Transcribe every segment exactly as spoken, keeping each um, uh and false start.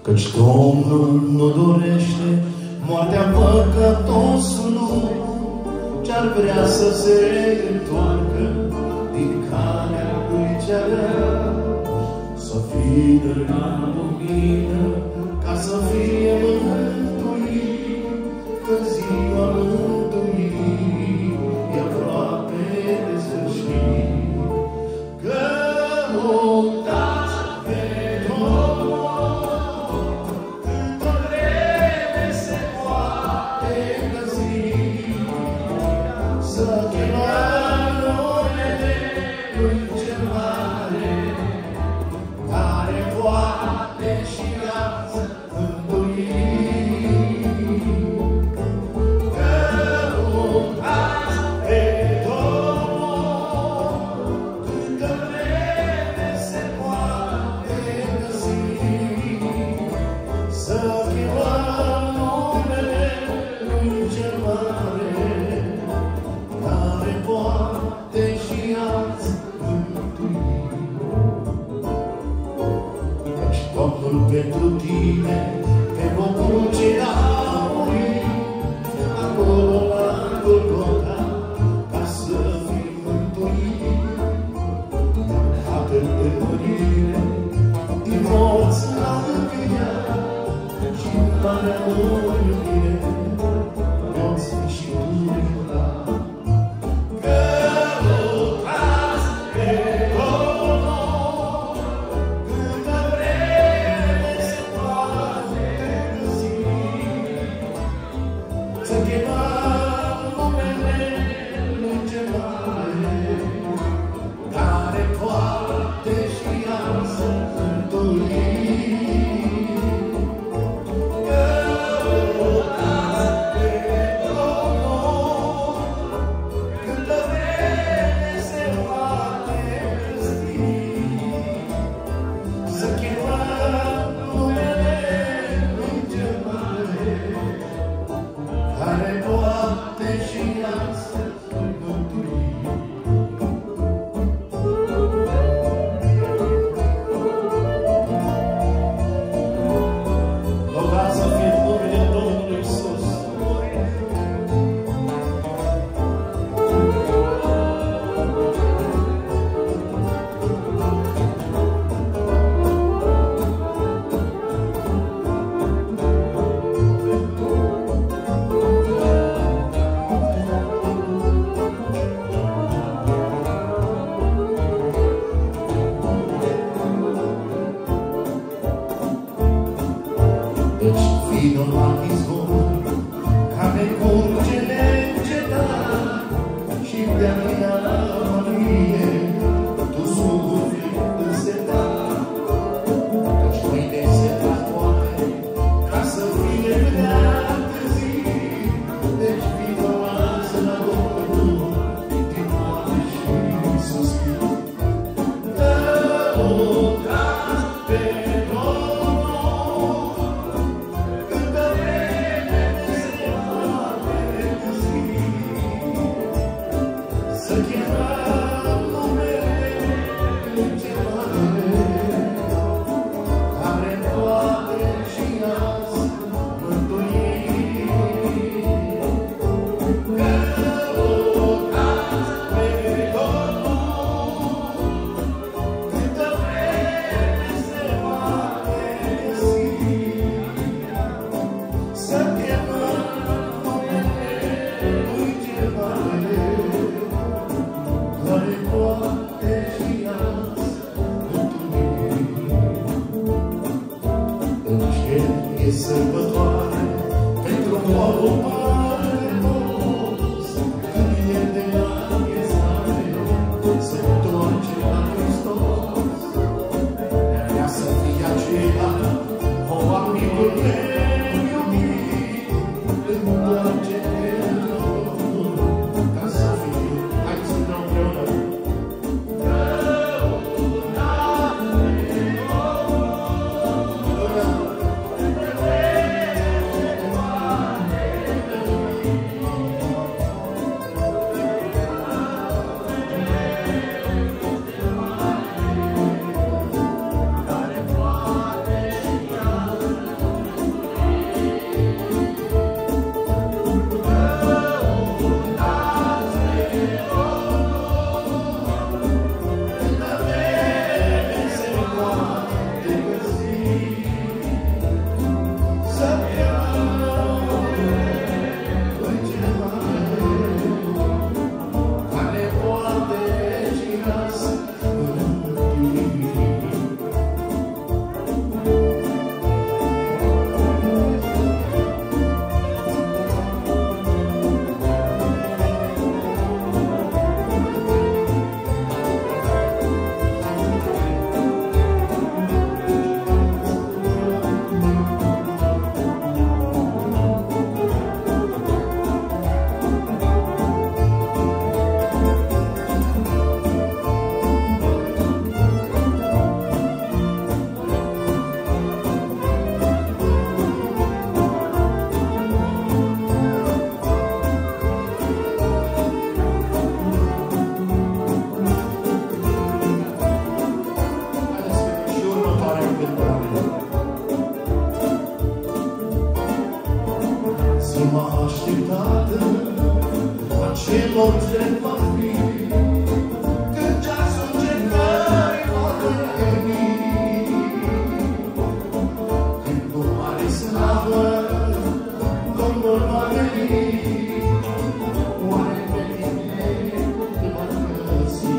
Căci Domnul nu dorește moartea păcătosului, ce-ar vrea să se întoarcă din calea lui cea rea, să fie la lumină, ca să fie mântuit, că ziua mântuirii e aproape de sfârșit. Căutați pe Domnul, câtă vreme se poate găsi, să chemăm numele lui cel mare, care poate și azi mântui. Căutați pe Domnul, câtă vreme se poate găsi, să chemăm numele lui cel mare, care poate și azi mântui. Căci Domnul pentru tine, pe locul ce a murit, acolo la Golgota, ca să fii mântuit. Tatăl de mărire, din morți l-a înviat, și în marea lui iubire, poți fi și tu iubat. Căutați pe Domnul, câtă vreme se poate găsi, să chemăm numele lui cel mare, care poate și azi mântui. Căutați pe Domnul, câtă vreme se poate găsi, să chemăm numele lui cel mare, care poate și azi mântui. Lăudați să fie numele Domnului Iisus. Deci vino la izvor, care curge neîncetat, și de-a mea mărie, tu sufli însetat. Căci mâine se va poate, ca să fie vedeată zi. Deci vino lasă la Domnul, din moarte și suspin. Căutați pe Domnul, câtă vreme se poate găsi, să chemăm numele lui cel mare, care poate și azi mântui. Căutați pe Domnul, câtă vreme se poate găsi, să chemăm numele lui cel mare, care poate și azi mântui. În cer e sărbătoare pentru omul mare de toți, când e de înghezare, se întoarce la Hristos. Vrea să fie aceea, o amicul meu iubit, întoarce-te în Domnul, ca să fie. Hai să dăm împreună. Căutați pe Domnul, câtă vreme se poate orice va fi, când ceasul cercării va veni, când cu mare slavă Domnul va veni, oare pe tine te va găsi.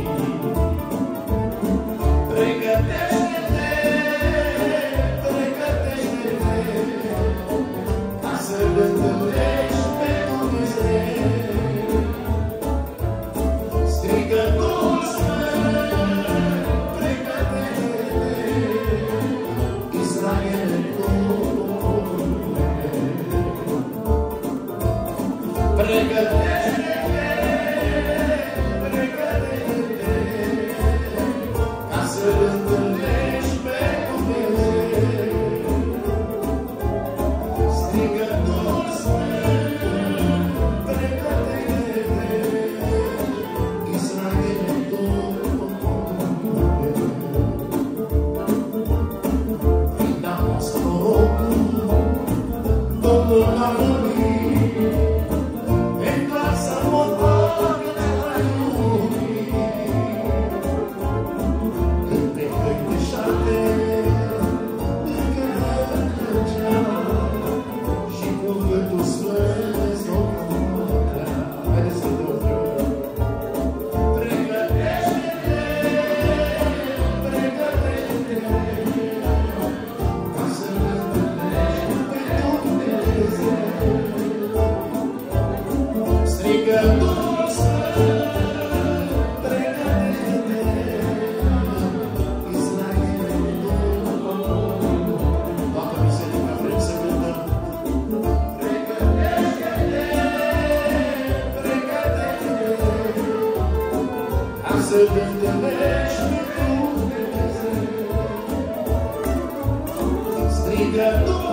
Pregătește-te, pregătește-te, ca să-L întâlnești pe Dumnezeu. Strigă Duhul Sfânt, pregătește-te, Israel Dumnezeu. Pregătește-te, pregătește-te, ca să-L întâlnești pe Dumnezeu. Strigă Duhul Sfânt, pregătește-te, Israel Dumnezeu. Vida noastră rogul, Domnul l-a numit, în clasa motoare de-a iubit. Când pe căi de șarte, încă răcea, și cuvântul sfânt s-o plăcea. Haideți să dăm pregătește-te, pregătește-te, ca să-L întâlnești pe Dumnezeu. Strigă Duhul Sfânt, pregătește-te, Israel Dumnezeu. Toată biserica vrem să cântăm. Pregătește-te, pregătește-te, ca să-L întâlnești pe Dumnezeu. Strigă Duhul